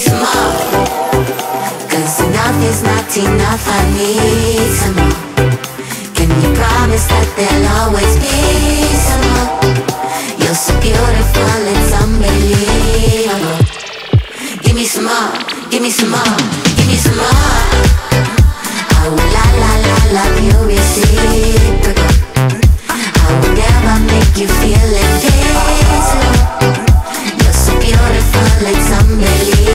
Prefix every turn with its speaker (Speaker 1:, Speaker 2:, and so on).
Speaker 1: some more. Cause enough is not enough, I need some more. Can you promise that there'll always be some more? You're so beautiful, it's unbelievable. Give me some more, give me some more, give me some more. I will la la la love you reciprocal.